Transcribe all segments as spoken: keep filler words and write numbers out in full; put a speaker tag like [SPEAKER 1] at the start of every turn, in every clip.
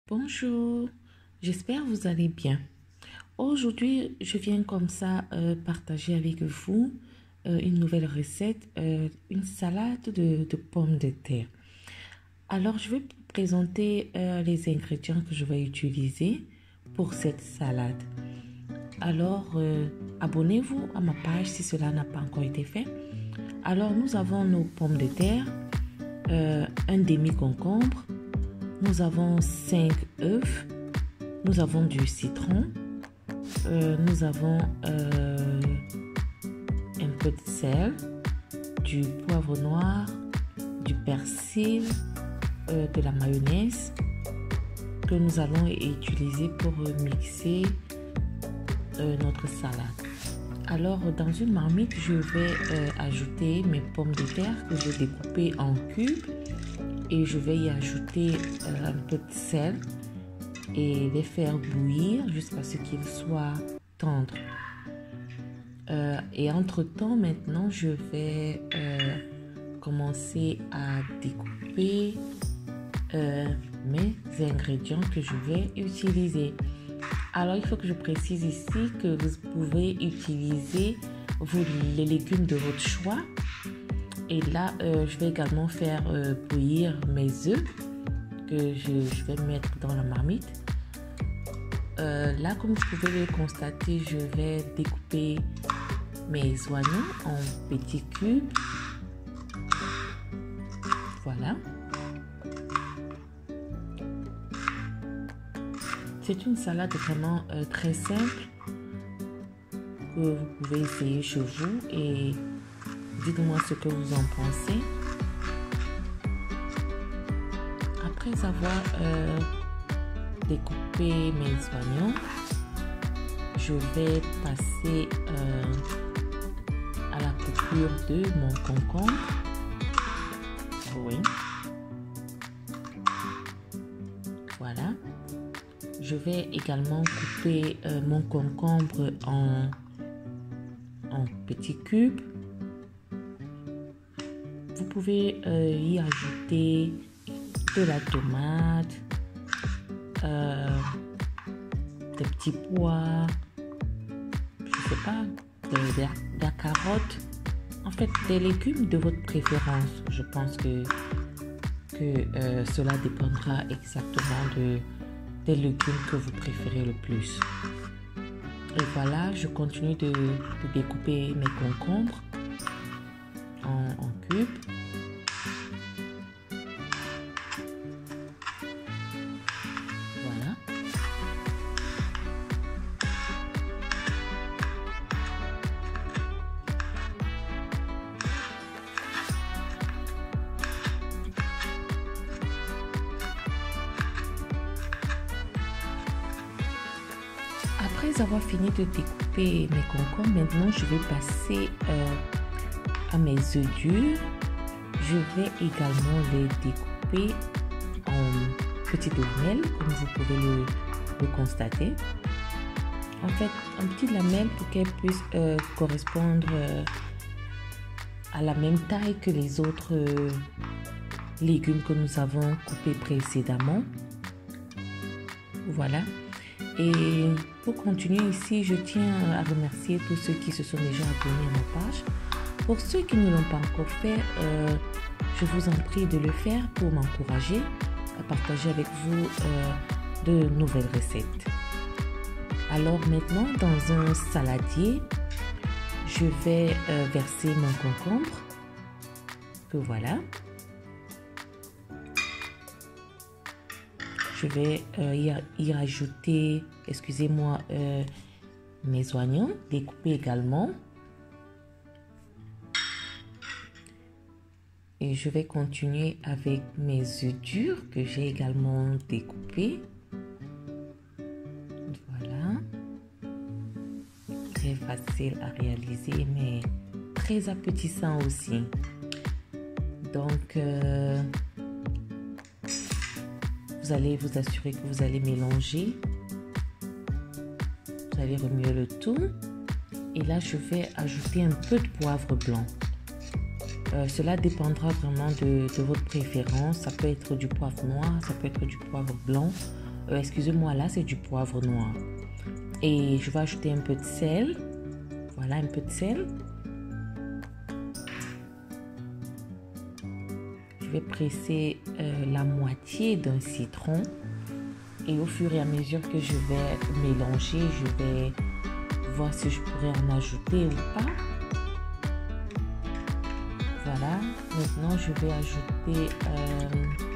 [SPEAKER 1] Bonjour, j'espère que vous allez bien. Aujourd'hui, je viens comme ça euh, partager avec vous euh, une nouvelle recette, euh, une salade de, de pommes de terre. Alors, je vais vous présenter euh, les ingrédients que je vais utiliser pour cette salade. Alors, euh, abonnez-vous à ma page si cela n'a pas encore été fait. Alors, nous avons nos pommes de terre, euh, un demi-concombre, nous avons cinq œufs, nous avons du citron, euh, nous avons euh, un peu de sel, du poivre noir, du persil, euh, de la mayonnaise que nous allons utiliser pour mixer euh, notre salade. Alors, dans une marmite, je vais euh, ajouter mes pommes de terre que j'ai découpées en cubes et je vais y ajouter euh, un peu de sel et les faire bouillir jusqu'à ce qu'ils soient tendres. Euh, et entre-temps, maintenant, je vais euh, commencer à découper euh, mes ingrédients que je vais utiliser. Alors, il faut que je précise ici que vous pouvez utiliser vous, les légumes de votre choix. Et là, euh, je vais également faire euh, bouillir mes œufs que je, je vais mettre dans la marmite. Euh, là, comme vous pouvez le constater, je vais découper mes oignons en petits cubes. Voilà. C'est une salade vraiment euh, très simple que vous pouvez essayer chez vous et dites-moi ce que vous en pensez. Après avoir euh, découpé mes oignons, je vais passer euh, à la coupure de mon concombre. Oui. Voilà. Je vais également couper euh, mon concombre en, en petits cubes. Vous pouvez euh, y ajouter de la tomate, euh, des petits pois, je sais pas, de, de, de la carotte. En fait, des légumes de votre préférence. Je pense que, que euh, cela dépendra exactement de, des légumes que vous préférez le plus. Et voilà, je continue de, de découper mes concombres en, en cubes. Voilà. Après avoir fini de découper mes concombres, maintenant je vais passer euh, à mes œufs durs. Je vais également les découper en petites lamelles, comme vous pouvez le, le constater. En fait, en petites lamelles pour qu'elles puissent euh, correspondre euh, à la même taille que les autres euh, légumes que nous avons coupés précédemment. Voilà. Et pour continuer ici, je tiens à remercier tous ceux qui se sont déjà abonnés à ma page. Pour ceux qui ne l'ont pas encore fait, euh, je vous en prie de le faire pour m'encourager à partager avec vous euh, de nouvelles recettes. Alors maintenant, dans un saladier, je vais euh, verser mon concombre, que voilà. Je vais euh, y, y rajouter, excusez-moi, euh, mes oignons découpés également. Et je vais continuer avec mes œufs durs que j'ai également découpés. Voilà. Très facile à réaliser, mais très appétissant aussi. Donc, euh, vous allez vous assurer que vous allez mélanger. Vous allez remuer le tout. Et là, je vais ajouter un peu de poivre blanc. Euh, cela dépendra vraiment de, de votre préférence. Ça peut être du poivre noir, ça peut être du poivre blanc. Euh, excusez-moi, là, c'est du poivre noir. Et je vais ajouter un peu de sel. Voilà, un peu de sel. Je vais presser euh, la moitié d'un citron. Et au fur et à mesure que je vais mélanger, je vais voir si je pourrais en ajouter ou pas. Voilà, maintenant je vais ajouter euh,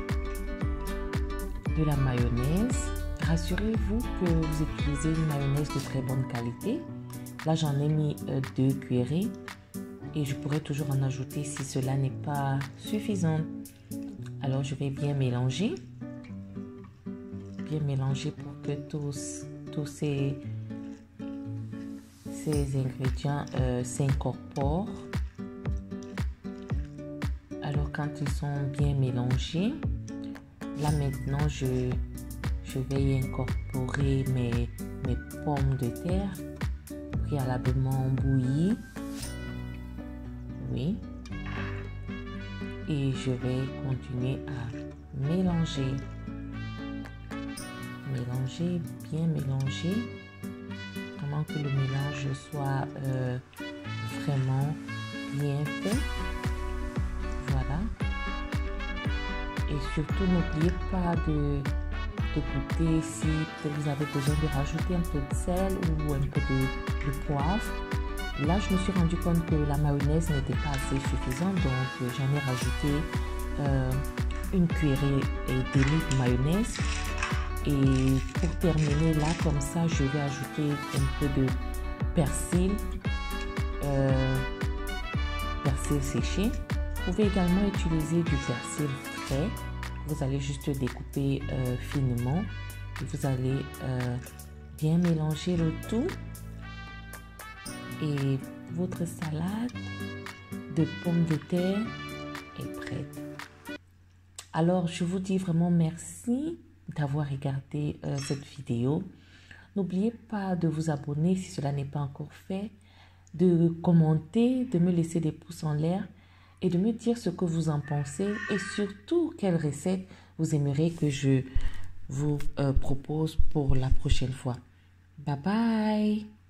[SPEAKER 1] de la mayonnaise. Rassurez-vous que vous utilisez une mayonnaise de très bonne qualité. Là, j'en ai mis euh, deux cuillerées et je pourrais toujours en ajouter si cela n'est pas suffisant. Alors, je vais bien mélanger. Bien mélanger pour que tous, tous ces, ces ingrédients euh, s'incorporent. Alors, quand ils sont bien mélangés, là maintenant, je, je vais y incorporer mes, mes pommes de terre préalablement bouillies. Oui. Et je vais continuer à mélanger. Mélanger, bien mélanger. Vraiment que le mélange soit euh, vraiment bien fait. Voilà. Et surtout, n'oubliez pas de, de goûter si peut-être vous avez besoin de rajouter un peu de sel ou un peu de, de poivre. Là, je me suis rendu compte que la mayonnaise n'était pas assez suffisante, donc j'en ai rajouté euh, une cuillerée et demie de mayonnaise. Et pour terminer, là, comme ça, je vais ajouter un peu de persil, euh, persil séché. Vous pouvez également utiliser du persil frais. Vous allez juste découper euh, finement et vous allez euh, bien mélanger le tout. Et votre salade de pommes de terre est prête. Alors, je vous dis vraiment merci d'avoir regardé euh, cette vidéo. N'oubliez pas de vous abonner si cela n'est pas encore fait, de commenter, de me laisser des pouces en l'air et de me dire ce que vous en pensez et surtout quelle recette vous aimeriez que je vous euh, propose pour la prochaine fois. Bye bye!